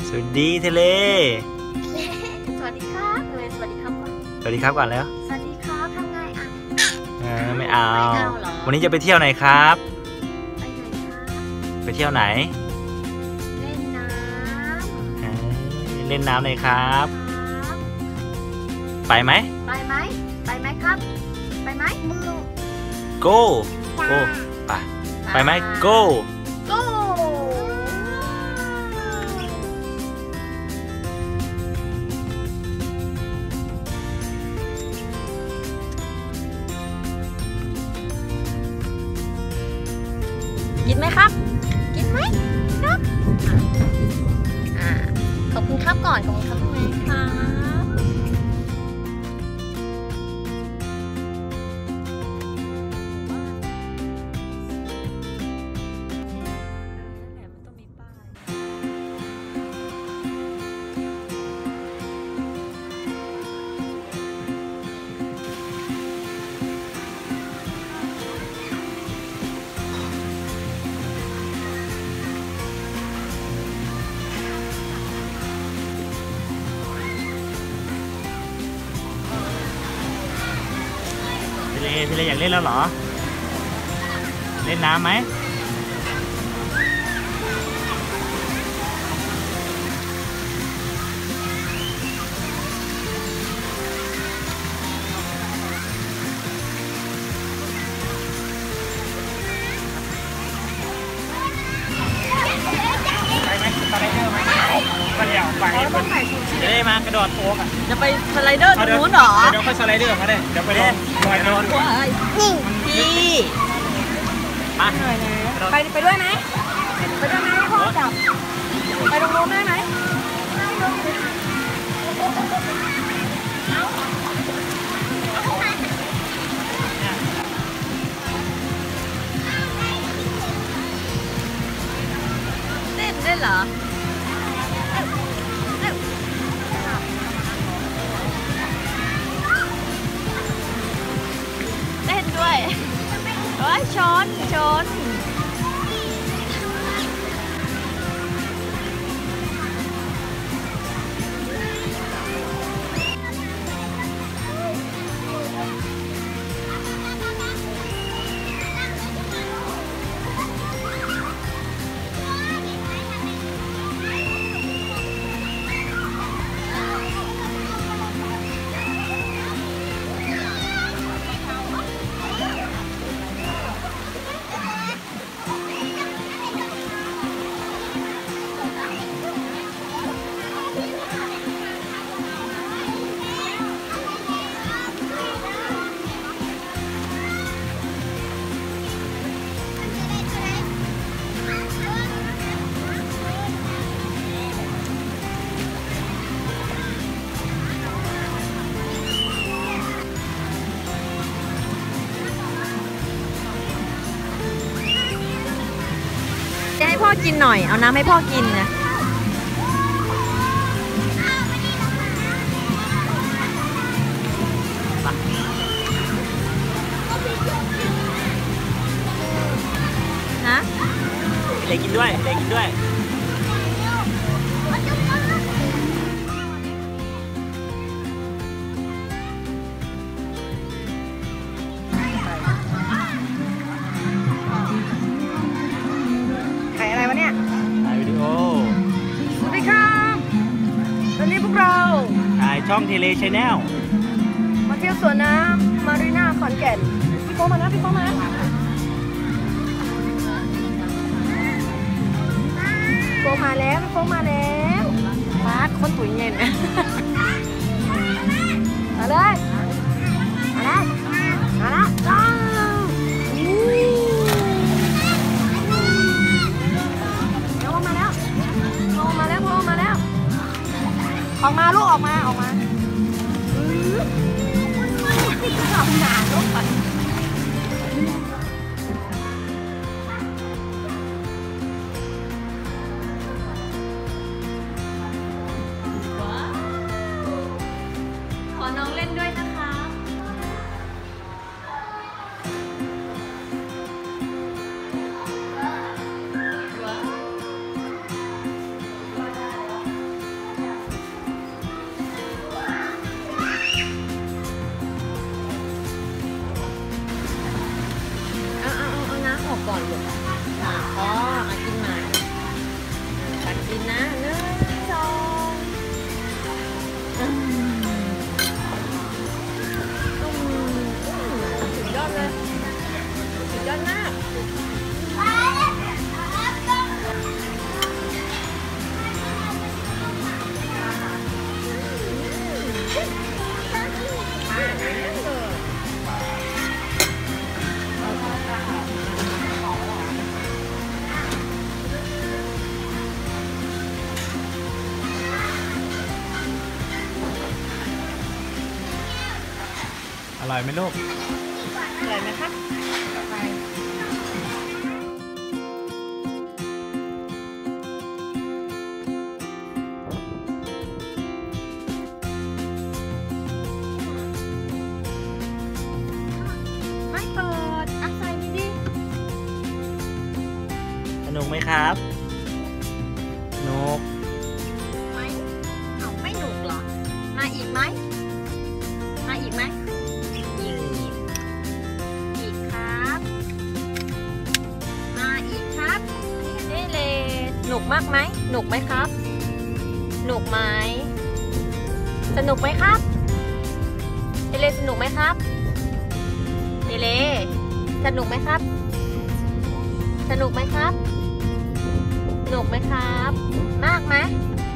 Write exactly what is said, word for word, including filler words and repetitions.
สวัสดีทะเลสวัสดีครับเลยสวัสดีครับก่อนสวัสดีครับก่อนแล้วสวัสดีครับทำไงอ่ะเออไม่เอาวันนี้จะไปเที่ยวไหนครับไปไหนครับไปเที่ยวไหนเล่นน้ำเล่นน้ำเลยครับไปไหมไปไหมไปไหมครับไปไหม go go ไปไปไหม go go กินไหมครับกินไหมครับอ่าขอบคุณครับก่อนขอบคุณครับทำไมครับพี่เลพี่เลอยากเล่นแล้วเหรอเล่นน้ำไหมไปไหมสไลเดอร์ไหมก็เดี๋ยวไปจะได้มากระโดดโค้งอ่ะจะไปสไลเดอร์ตรงนู้นเหรอเดี๋ยวค่อยสไลเดอร์มาเลยเดี๋ยวไปลงลอยนอนนี่พี่มาไปไปด้วยไหมไปด้วยไหมพ่อจับไปตรงนู้นได้ไหมเล่นได้เหรอเล่นด้วยโอ้ยชนชนจะให้พ่อกินหน่อยเอาน้ำให้พ่อกินนะฮะเล็กกินด้วยเล็กกินด้วยถ่ายอะไรวะเนี่ยถ่ายวิดีโอสวัสดีครับตอนนี้พวกเราถ่ายช่องเทเลชแนลมาเที่ยวสวนน้ำมารีน่าขอนแก่นพี่โค้งมานะพี่โค้งมาโค้งมาแล้วพี่โค้งมาแล้วบาสคนตุ๋ยเงินมาเลยมาเลยมาละจ้าออกมาลูกออกมาออกมาทำหนาลูกก่อนขอน้องเล่นด้วยนะคะ เร่อยไหมลูกอร่อยไหมครับไปไม่เปิดอ่ะใส่ดิสนุกไหมครับสนุกไหมเอาไม่หนุกเหรอ มาอีกไหม มาอีกไหมอีกอีกอีกครับ มาอีกครับเอ๊ะเลหนุกมากไหมหนุกไหมครับหนุกไหมสนุกไหมครับเอเลสนุกไหมครับเอเลสนุกไหมครับสนุกไหมครับสนุกไหมครับ มากไหม